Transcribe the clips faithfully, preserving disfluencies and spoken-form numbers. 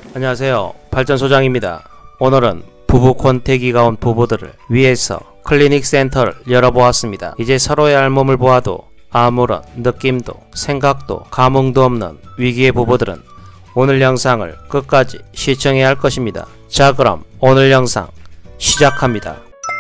안녕하세요, 발전소장입니다. 오늘은 부부 권태기가 온 부부들을 위해서 클리닉 센터를 열어보았습니다. 이제 서로의 알몸을 보아도 아무런 느낌도 생각도 감흥도 없는 위기의 부부들은 오늘 영상을 끝까지 시청해야 할 것입니다. 자, 그럼 오늘 영상 시작합니다.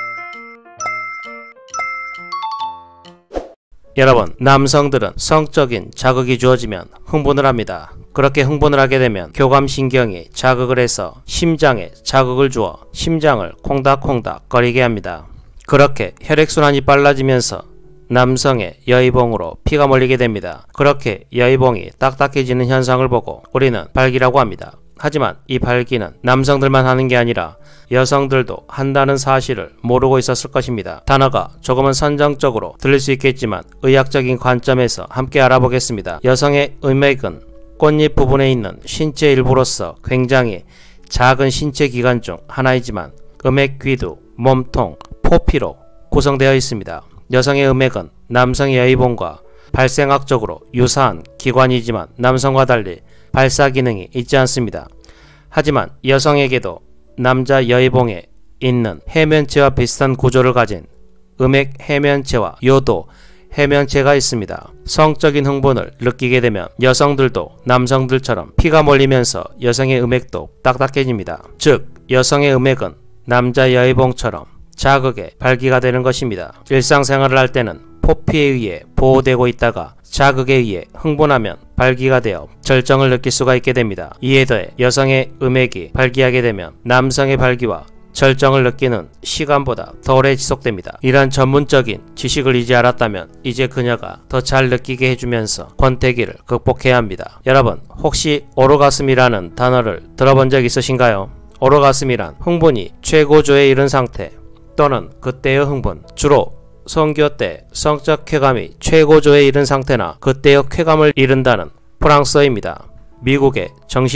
여러분, 남성들은 성적인 자극이 주어지면 흥분을 합니다. 그렇게 흥분을 하게 되면 교감신경이 자극을 해서 심장에 자극을 주어 심장을 콩닥콩닥 거리게 합니다. 그렇게 혈액순환이 빨라지면서 남성의 여의봉으로 피가 몰리게 됩니다. 그렇게 여의봉이 딱딱해지는 현상을 보고 우리는 발기라고 합니다. 하지만 이 발기는 남성들만 하는 게 아니라 여성들도 한다는 사실을 모르고 있었을 것입니다. 단어가 조금은 선정적으로 들릴 수 있겠지만 의학적인 관점에서 함께 알아보겠습니다. 여성의 음액은 꽃잎 부분에 있는 신체 일부로서 굉장히 작은 신체 기관 중 하나이지만 음액귀두, 몸통, 포피로 구성되어 있습니다. 여성의 음액은 남성의 여의봉과 발생학적으로 유사한 기관이지만 남성과 달리 발사 기능이 있지 않습니다. 하지만 여성에게도 남자 여의봉에 있는 해면체와 비슷한 구조를 가진 음액 해면체와 요도 해면체가 있습니다. 성적인 흥분을 느끼게 되면 여성들도 남성들처럼 피가 몰리면서 여성의 음액도 딱딱해집니다. 즉, 여성의 음액은 남자 여의봉처럼 자극에 발기가 되는 것입니다. 일상생활을 할 때는 포피에 의해 보호되고 있다가 자극에 의해 흥분하면 발기가 되어 절정을 느낄 수가 있게 됩니다. 이에 더해 여성의 음액이 발기하게 되면 남성의 발기와 절정을 느끼는 시간보다 더 오래 지속됩니다. 이런 전문적인 지식을 이제 알았다면 이제 그녀가 더 잘 느끼게 해주면서 권태기를 극복해야 합니다. 여러분, 혹시 오르가슴이라는 단어를 들어본 적 있으신가요? 오르가슴이란 흥분이 최고조에 이른 상태 또는 그때의 흥분, 주로 성교 때 성적 쾌감이 최고조에 이른 상태나 그때의 쾌감을 이른다는 프랑스어입니다. 미국의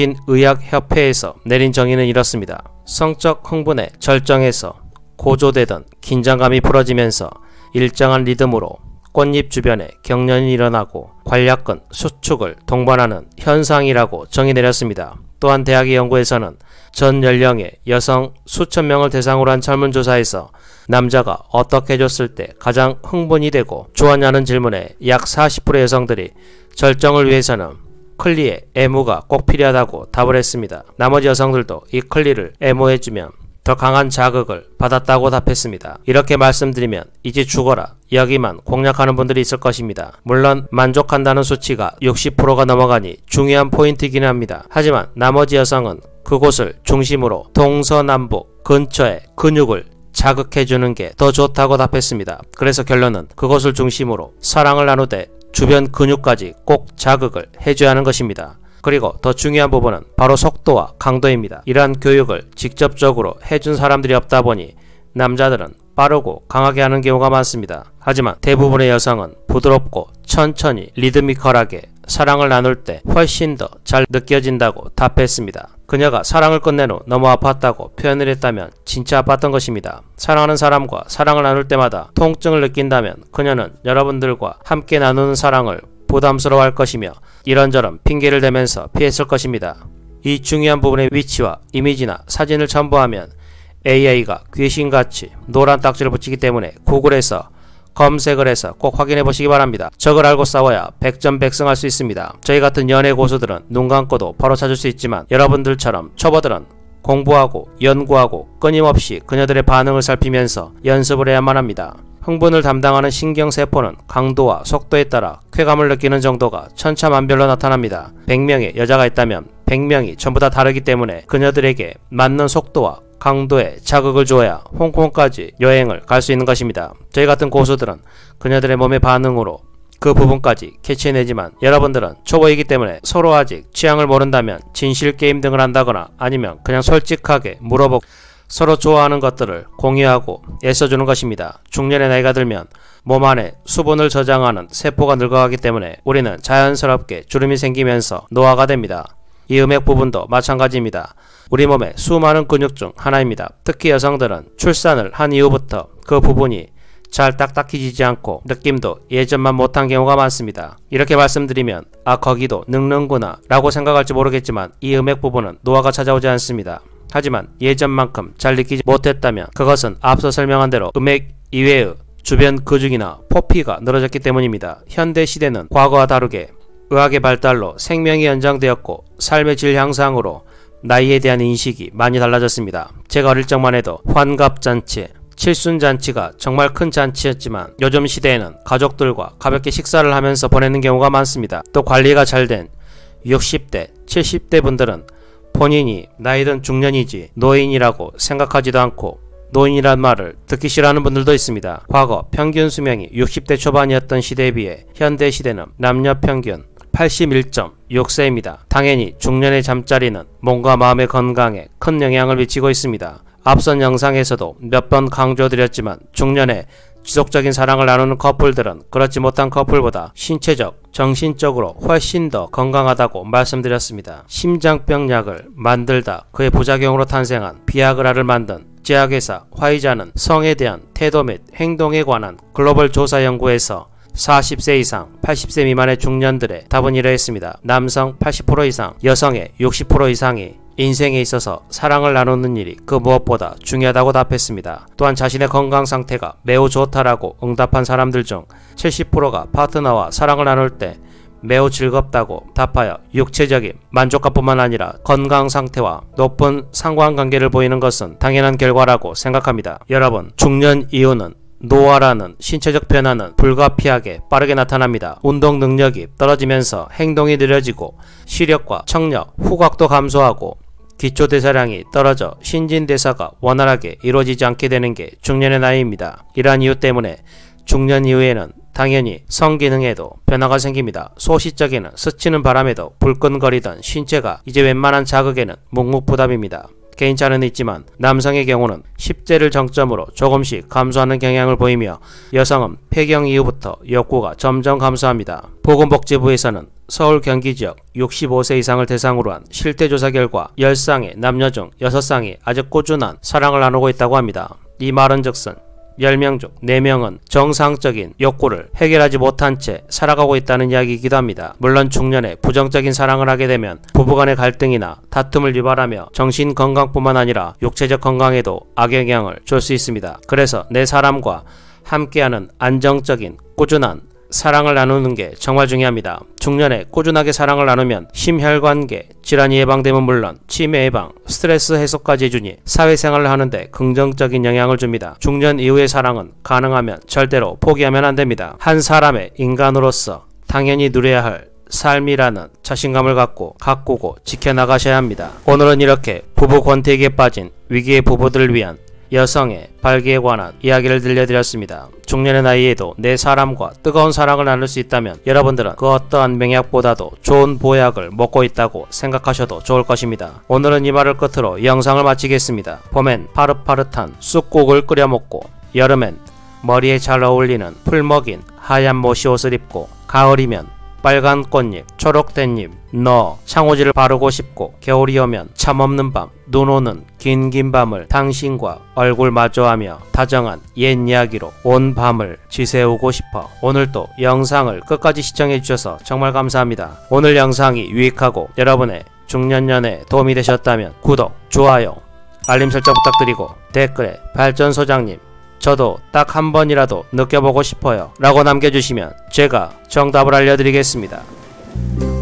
정신의학협회에서 내린 정의는 이렇습니다. 성적 흥분의 절정에서 고조되던 긴장감이 풀어지면서 일정한 리듬으로 꽃잎 주변에 경련이 일어나고 관략근, 수축을 동반하는 현상이라고 정의 내렸습니다. 또한 대학의 연구에서는 전 연령의 여성 수천 명을 대상으로 한 설문조사에서 남자가 어떻게 해줬을 때 가장 흥분이 되고 좋았냐는 질문에 약 사십 퍼센트의 여성들이 절정을 위해서는 클리의 애무가 꼭 필요하다고 답을 했습니다. 나머지 여성들도 이 클리를 애무해주면 더 강한 자극을 받았다고 답했습니다. 이렇게 말씀드리면 이제 죽어라 여기만 공략하는 분들이 있을 것입니다. 물론 만족한다는 수치가 육십 퍼센트가 넘어가니 중요한 포인트이긴 합니다. 하지만 나머지 여성은 그곳을 중심으로 동서남북 근처에 근육을 자극해주는 게 더 좋다고 답했습니다. 그래서 결론은 그것을 중심으로 사랑을 나누되 주변 근육까지 꼭 자극을 해줘야 하는 것입니다. 그리고 더 중요한 부분은 바로 속도와 강도입니다. 이러한 교육을 직접적으로 해준 사람들이 없다 보니 남자들은 빠르고 강하게 하는 경우가 많습니다. 하지만 대부분의 여성은 부드럽고 천천히 리드미컬하게 사랑을 나눌 때 훨씬 더 잘 느껴진다고 답했습니다. 그녀가 사랑을 끝낸 후 너무 아팠다고 표현을 했다면 진짜 아팠던 것입니다. 사랑하는 사람과 사랑을 나눌 때마다 통증을 느낀다면 그녀는 여러분들과 함께 나누는 사랑을 부담스러워할 것이며 이런저런 핑계를 대면서 피했을 것입니다. 이 중요한 부분의 위치와 이미지나 사진을 첨부하면 에이아이가 귀신같이 노란 딱지를 붙이기 때문에 구글에서 검색을 해서 꼭 확인해 보시기 바랍니다. 적을 알고 싸워야 백전백승할 수 있습니다. 저희 같은 연애 고수들은 눈 감고도 바로 찾을 수 있지만 여러분들처럼 초보들은 공부하고 연구하고 끊임없이 그녀들의 반응을 살피면서 연습을 해야만 합니다. 흥분을 담당하는 신경세포는 강도와 속도에 따라 쾌감을 느끼는 정도가 천차만별로 나타납니다. 백 명의 여자가 있다면 백 명이 전부 다 다르기 때문에 그녀들에게 맞는 속도와 강도의 자극을 줘야 홍콩까지 여행을 갈 수 있는 것입니다. 저희 같은 고수들은 그녀들의 몸의 반응으로 그 부분까지 캐치해내지만 여러분들은 초보이기 때문에 서로 아직 취향을 모른다면 진실 게임 등을 한다거나 아니면 그냥 솔직하게 물어보고 서로 좋아하는 것들을 공유하고 애써주는 것입니다. 중년의 나이가 들면 몸 안에 수분을 저장하는 세포가 늙어가기 때문에 우리는 자연스럽게 주름이 생기면서 노화가 됩니다. 이 음액 부분도 마찬가지입니다. 우리 몸의 수많은 근육 중 하나입니다. 특히 여성들은 출산을 한 이후부터 그 부분이 잘 딱딱해지지 않고 느낌도 예전만 못한 경우가 많습니다. 이렇게 말씀드리면 아 거기도 늙는구나 라고 생각할지 모르겠지만 이 음액 부분은 노화가 찾아오지 않습니다. 하지만 예전만큼 잘 느끼지 못했다면 그것은 앞서 설명한 대로 음액 이외의 주변 근육이나 포피가 늘어졌기 때문입니다. 현대 시대는 과거와 다르게 의학의 발달로 생명이 연장되었고 삶의 질 향상으로 나이에 대한 인식이 많이 달라졌습니다. 제가 어릴 적만 해도 환갑잔치, 칠순잔치가 정말 큰 잔치였지만 요즘 시대에는 가족들과 가볍게 식사를 하면서 보내는 경우가 많습니다. 또 관리가 잘된 육십 대, 칠십 대 분들은 본인이 나이든 중년이지 노인이라고 생각하지도 않고 노인이란 말을 듣기 싫어하는 분들도 있습니다. 과거 평균 수명이 육십 대 초반이었던 시대에 비해 현대 시대는 남녀 평균 팔십일 점 육 세입니다. 당연히 중년의 잠자리는 몸과 마음의 건강에 큰 영향을 미치고 있습니다. 앞선 영상에서도 몇 번 강조드렸지만 중년에 지속적인 사랑을 나누는 커플들은 그렇지 못한 커플보다 신체적, 정신적으로 훨씬 더 건강하다고 말씀드렸습니다. 심장병 약을 만들다 그의 부작용으로 탄생한 비아그라를 만든 제약회사 화이자는 성에 대한 태도 및 행동에 관한 글로벌 조사 연구에서 사십 세 이상, 팔십 세 미만의 중년들의 답은 이러했습니다. 남성 팔십 퍼센트 이상, 여성의 육십 퍼센트 이상이 인생에 있어서 사랑을 나누는 일이 그 무엇보다 중요하다고 답했습니다. 또한 자신의 건강 상태가 매우 좋다라고 응답한 사람들 중 칠십 퍼센트가 파트너와 사랑을 나눌 때 매우 즐겁다고 답하여 육체적인 만족감뿐만 아니라 건강 상태와 높은 상관관계를 보이는 것은 당연한 결과라고 생각합니다. 여러분, 중년 이후는 노화라는 신체적 변화는 불가피하게 빠르게 나타납니다. 운동 능력이 떨어지면서 행동이 느려지고 시력과 청력, 후각도 감소하고 기초대사량이 떨어져 신진대사가 원활하게 이루어지지 않게 되는 게 중년의 나이입니다. 이러한 이유 때문에 중년 이후에는 당연히 성기능에도 변화가 생깁니다. 소시적에는 스치는 바람에도 불끈거리던 신체가 이제 웬만한 자극에는 묵묵부답입니다. 개인차는 있지만 남성의 경우는 십 대를 정점으로 조금씩 감소하는 경향을 보이며 여성은 폐경 이후부터 욕구가 점점 감소합니다. 보건복지부에서는 서울 경기 지역 육십오 세 이상을 대상으로 한 실태조사 결과 십 쌍의 남녀 중 여섯 쌍이 아주 꾸준한 사랑을 나누고 있다고 합니다. 이 말은즉슨 열 명 중 네 명은 정상적인 욕구를 해결하지 못한 채 살아가고 있다는 이야기이기도 합니다. 물론 중년에 부정적인 사랑을 하게 되면 부부간의 갈등이나 다툼을 유발하며 정신건강뿐만 아니라 육체적 건강에도 악영향을 줄 수 있습니다. 그래서 내 사람과 함께하는 안정적인 꾸준한 사랑을 나누는 게 정말 중요합니다. 중년에 꾸준하게 사랑을 나누면 심혈관계 질환이 예방되면 물론 치매 예방, 스트레스 해소까지 해주니 사회생활을 하는데 긍정적인 영향을 줍니다. 중년 이후의 사랑은 가능하면 절대로 포기하면 안됩니다. 한 사람의 인간으로서 당연히 누려야 할 삶이라는 자신감을 갖고 가꾸고 지켜나가셔야 합니다. 오늘은 이렇게 부부 권태기에 빠진 위기의 부부들을 위한 여성의 발기에 관한 이야기를 들려드렸습니다. 중년의 나이에도 내 사람과 뜨거운 사랑을 나눌 수 있다면 여러분들은 그 어떠한 맹약보다도 좋은 보약을 먹고 있다고 생각하셔도 좋을 것입니다. 오늘은 이 말을 끝으로 영상을 마치겠습니다. 봄엔 파릇파릇한 쑥국을 끓여 먹고 여름엔 머리에 잘 어울리는 풀먹인 하얀 모시옷을 입고 가을이면 빨간 꽃잎, 초록된 잎, 너 창호지를 바르고 싶고 겨울이 오면 잠없는 밤, 눈 오는 긴긴 밤을 당신과 얼굴 마주하며 다정한 옛 이야기로 온 밤을 지새우고 싶어. 오늘도 영상을 끝까지 시청해주셔서 정말 감사합니다. 오늘 영상이 유익하고 여러분의 중년년에 도움이 되셨다면 구독, 좋아요, 알림 설정 부탁드리고 댓글에 발전소장님 저도 딱 한 번이라도 느껴보고 싶어요 라고 남겨주시면 제가 정답을 알려드리겠습니다.